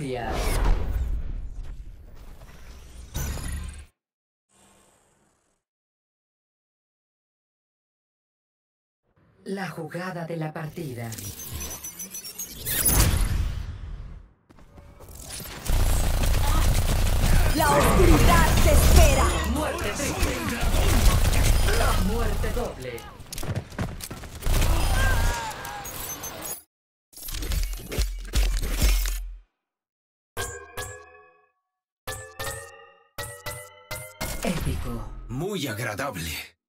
victoria. La jugada de la partida. La oscuridad te espera. Muerte triple. Muerte doble. Épico. Muy agradable.